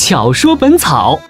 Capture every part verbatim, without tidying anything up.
巧说本草。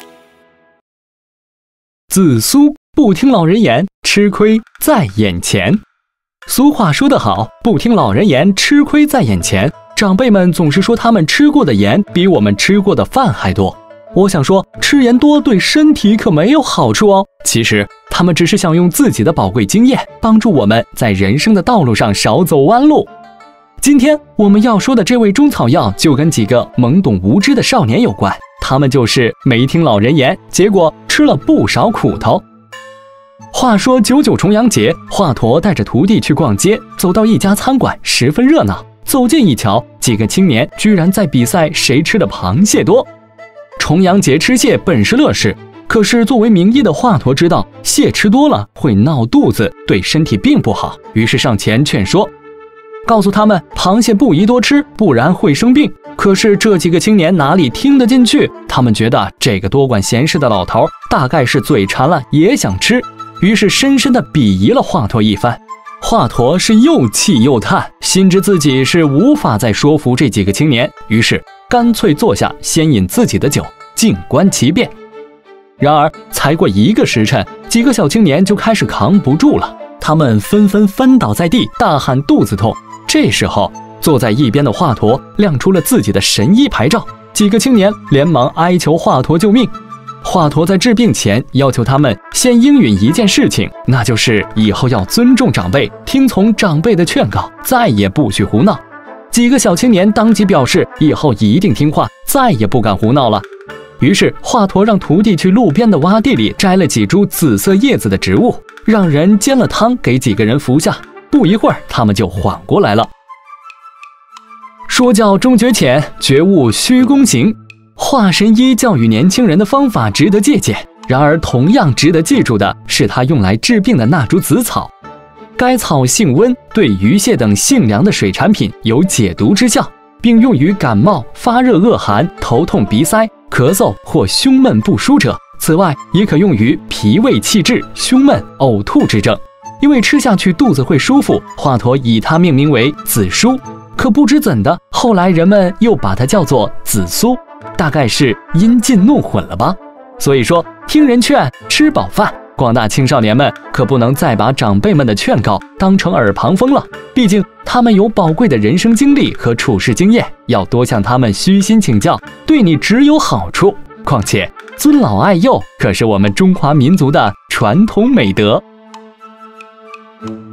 子苏不听老人言，吃亏在眼前。俗话说得好，不听老人言，吃亏在眼前。长辈们总是说他们吃过的盐比我们吃过的饭还多。我想说，吃盐多对身体可没有好处哦。其实他们只是想用自己的宝贵经验，帮助我们在人生的道路上少走弯路。今天我们要说的这味中草药，就跟几个懵懂无知的少年有关。他们就是没听老人言，结果吃了不少苦头。话说九九重阳节，华佗带着徒弟去逛街，走到一家餐馆，十分热闹。走近一瞧，几个青年居然在比赛谁吃的螃蟹多。重阳节吃蟹本是乐事，可是作为名医的华佗知道蟹吃多了会闹肚子，对身体并不好，于是上前劝说，告诉他们螃蟹不宜多吃，不然会生病。可是这几个青年哪里听得进去？他们觉得这个多管闲事的老头大概是嘴馋了也想吃，于是深深地鄙夷了华佗一番。华佗是又气又叹，心知自己是无法再说服这几个青年，于是干脆坐下先饮自己的酒，静观其变。然而才过一个时辰，几个小青年就开始扛不住了，他们纷纷翻倒在地，大喊肚子痛。这时候坐在一边的华佗亮出了自己的神医牌照，几个青年连忙哀求华佗救命。华佗在治病前要求他们先应允一件事情，那就是以后要尊重长辈，听从长辈的劝告，再也不许胡闹。几个小青年当即表示以后一定听话，再也不敢胡闹了。于是华佗让徒弟去路边的洼地里摘了几株紫色叶子的植物，让人煎了汤给几个人服下。不一会儿他们就缓过来了。说教中觉浅，觉悟须躬行。华神医教育年轻人的方法值得借鉴，然而同样值得记住的是他用来治病的那株紫草。该草性温，对鱼蟹等性凉的水产品有解毒之效，并用于感冒、发热恶寒、头痛鼻塞、咳嗽或胸闷不舒者。此外也可用于脾胃气滞、胸闷、呕吐之症。因为吃下去肚子会舒服，华佗以它命名为紫苏。可不知怎的，后来人们又把它叫做紫苏，大概是阴尽弄混了吧。所以说，听人劝，吃饱饭。广大青少年们可不能再把长辈们的劝告当成耳旁风了，毕竟他们有宝贵的人生经历和处事经验，要多向他们虚心请教，对你只有好处。况且尊老爱幼可是我们中华民族的传统美德。